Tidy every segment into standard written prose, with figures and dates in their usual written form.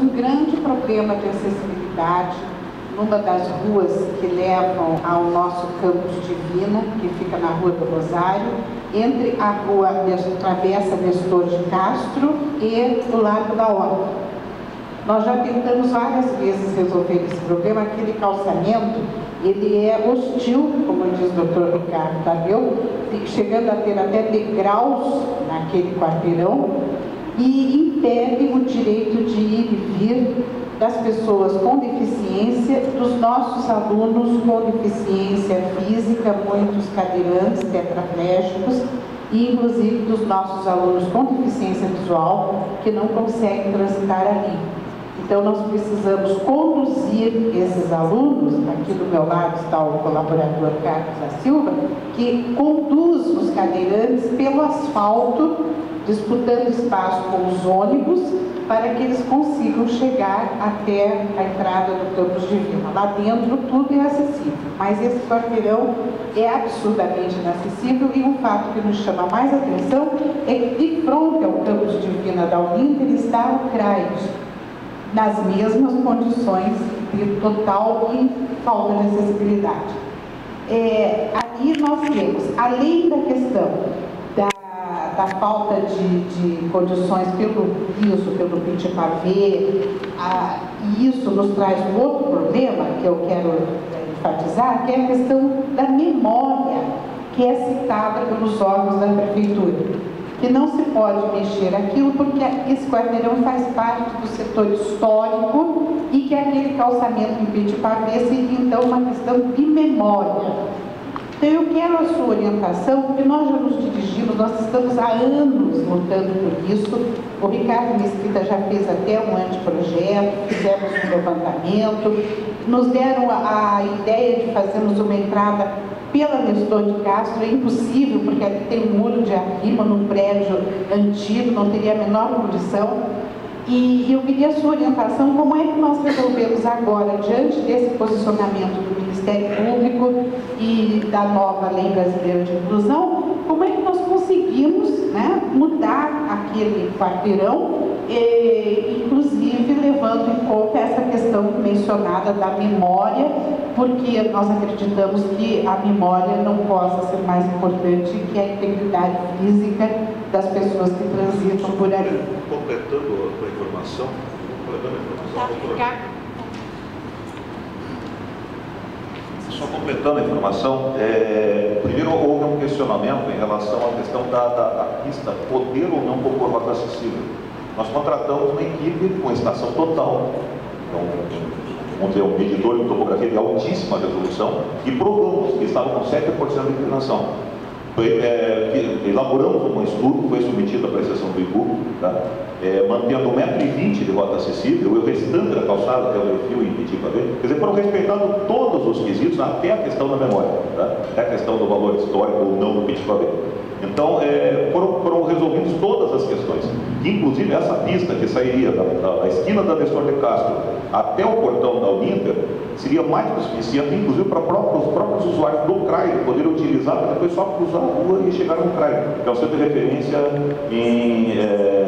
um grande problema de acessibilidade numa das ruas que levam ao nosso campus Divina, que fica na Rua do Rosário, entre a rua Travessa Nestor de Castro e o Largo da Horta. Nós já tentamos várias vezes resolver esse problema. Aquele calçamento, ele é hostil, como diz o Dr. Ricardo Tadeu, chegando a ter até degraus naquele quarteirão, e impede o direito de ir e vir das pessoas com deficiência, dos nossos alunos com deficiência física, muitos cadeirantes, tetraplégicos, e inclusive dos nossos alunos com deficiência visual que não conseguem transitar ali. Então nós precisamos conduzir esses alunos. Aqui do meu lado está o colaborador Carlos da Silva, que conduz os cadeirantes pelo asfalto, disputando espaço com os ônibus, para que eles consigam chegar até a entrada do campus Divina. Lá dentro tudo é acessível, mas esse quarteirão é absurdamente inacessível, e um fato que nos chama mais atenção é que de frente ao campus Divina da Uninter está o CRAID, nas mesmas condições de total e falta de acessibilidade. Ali nós temos, além da questão da falta de condições pelo piso, pelo pitipavê, e isso nos traz um outro problema que eu quero enfatizar, que é a questão da memória, que é citada pelos órgãos da prefeitura, que não se pode mexer aquilo porque esse quarteirão faz parte do setor histórico e que aquele calçamento em pitipavê seria então uma questão de memória. Então eu quero a sua orientação, porque nós já nos dirigimos, nós estamos há anos lutando por isso. O Ricardo Mesquita já fez até um anteprojeto, fizemos um levantamento, nos deram a ideia de fazermos uma entrada pela Nestor de Castro. É impossível, porque ali tem um muro de arrimo num prédio antigo, não teria a menor condição. E eu queria a sua orientação, como é que nós resolvemos agora, diante desse posicionamento do Ministério Público e da nova Lei Brasileira de Inclusão, como é que nós conseguimos, né, mudar aquele quarteirão, inclusive levando em conta essa questão mencionada da memória, porque nós acreditamos que a memória não possa ser mais importante que a integridade física das pessoas que transitam por ali. Completando a informação, só completando a informação, primeiro houve um questionamento em relação à questão da pista poder ou não compor rota acessível. Nós contratamos uma equipe com estação total, então, vamos dizer, um medidor de topografia de altíssima resolução, e provamos que estava com 7% de inclinação. Elaboramos um estudo, foi submetido à apreciação do IPU, tá? Mantendo 1,20 m de rota acessível, e o restante da calçada, que é o refil e pitipavê, quer dizer, foram respeitados todos os quesitos, até a questão da memória, tá? Até a questão do valor histórico ou não do pitipavê. Então, foram resolvidas todas as questões. Inclusive, essa pista que sairia da esquina da Nestor de Castro até o portão da Uninter seria mais que suficiente, inclusive para os próprios usuários do CRAI poderem utilizar para depois só cruzar a rua e chegar no CRAI, que é o centro de referência em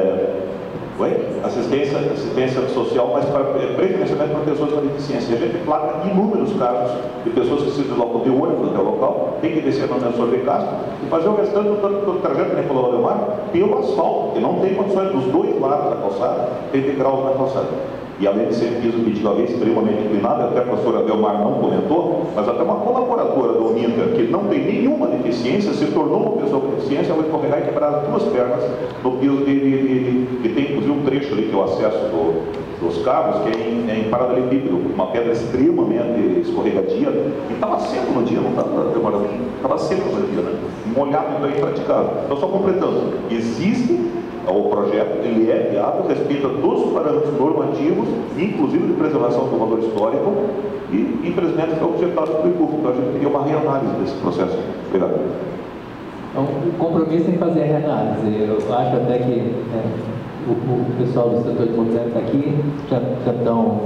assistência social, mas preferencialmente para pessoas com deficiência. A gente placa inúmeros casos de pessoas que se deslocam de ônibus até o local, tem que descer no Nestor de Castro e fazer o restante do trajeto, que nem falou o Ademar, pelo asfalto, que não tem condições dos dois lados da calçada, tem degraus na calçada. E além de ser piso pitipavê extremamente inclinado, até a professora Delmar não comentou, mas até uma colaboradora do Uninter, que não tem nenhuma deficiência, se tornou uma pessoa com deficiência, ela vai escorregar e quebrar as duas pernas no piso que tem inclusive um trecho ali, que é o acesso dos carros, que é em paralelepípedo, uma pedra extremamente escorregadia, e estava seco no dia, não estava demorando, estava seco no dia, né? Molhado, então é impraticável. Então, só completando, existe o projeto, ele é viável, respeita todos os parâmetros normativos, inclusive de preservação do valor histórico, e infelizmente foi objetado pelo IPU. Então a gente queria uma reanálise desse processo. Obrigado. Então, o compromisso em fazer a reanálise. Eu acho até que o pessoal do setor de mobilidade está aqui, já estão...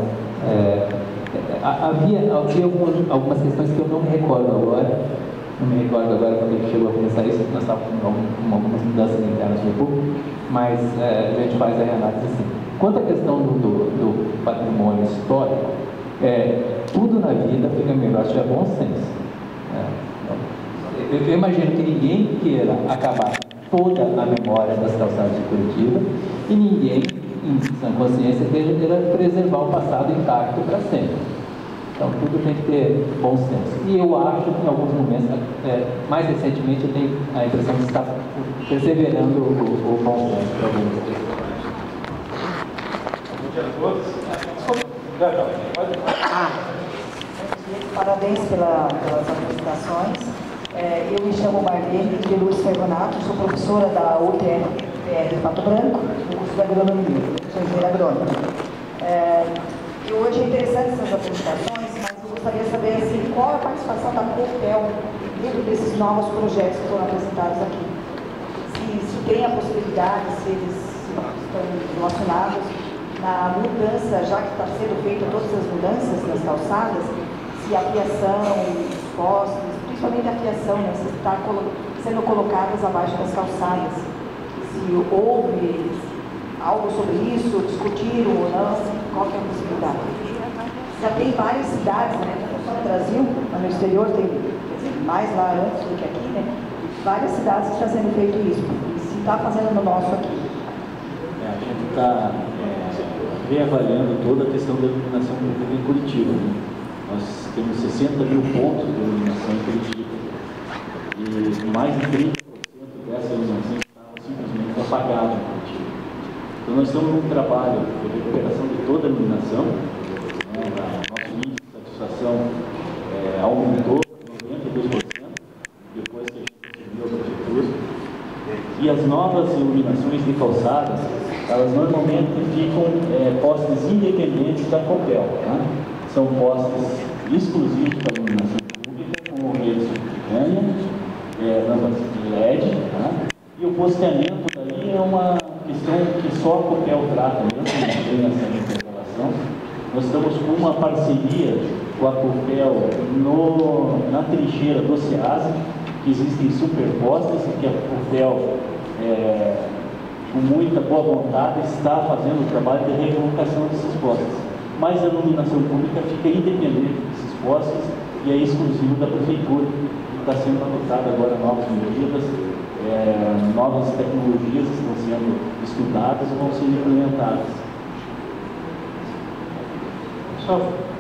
havia algumas questões que eu não me recordo agora. Não me recordo agora quando a gente chegou a começar isso, nós estávamos com algumas mudanças internas no IPU, mas a gente faz a reanálise assim. Quanto à questão do patrimônio histórico, tudo na vida fica melhor se tiver bom senso. Eu imagino que ninguém queira acabar toda a memória das calçadas de Curitiba e ninguém, em sã consciência, queira preservar o passado intacto para sempre. Então, tudo tem que ter bom senso. E eu acho que, em alguns momentos, mais recentemente, eu tenho a impressão de estar perseverando o bom senso para algumas questões. Bom dia a todos. Parabéns pelas apresentações. Eu me chamo Marlene de Luz Ferronato, sou professora da UTFPR de Pato Branco, no curso de agronomia, sou engenheira agrônoma. E hoje é interessante essas apresentações, mas eu gostaria de saber assim, qual é a participação da COPEL dentro desses novos projetos que foram apresentados aqui. Se tem a possibilidade, se eles estão relacionados na mudança, já que está sendo feita todas as mudanças nas calçadas, se a fiação, os postes, principalmente a fiação, né, se está sendo colocadas abaixo das calçadas, se houve algo sobre isso, discutiram ou não, qual que é a possibilidade? Já tem várias cidades, né, não só no Brasil, mas no exterior tem, quer dizer, mais lá antes do que aqui, né, várias cidades que está sendo feito isso, e se está fazendo no nosso aqui. A gente está reavaliando toda a questão da iluminação pública em Curitiba. Né? Nós temos 60 mil pontos de iluminação em Curitiba e mais de 30% dessa iluminação estava simplesmente apagada em Curitiba. Então nós estamos num trabalho de recuperação de toda a iluminação. Nosso índice de satisfação aumentou 92% depois que a gente assumiu a prefeitura. E as novas iluminações de calçadas, elas normalmente ficam postes independentes da COPEL. Tá? São postes exclusivos para iluminação pública, com rede subterrânea, lâmpadas de LED. Tá? E o posteamento daí é uma questão que só a COPEL trata mesmo, não tem essa interrelação. Nós estamos com uma parceria com a COPEL na trincheira do SEASA, que existem superpostes, que a COPEL, com muita boa vontade, está fazendo o trabalho de recolocação desses postes. Mas a iluminação pública fica independente desses postes e é exclusivo da prefeitura. Está sendo adotada agora novas medidas, novas tecnologias estão sendo estudadas e vão ser implementadas. Só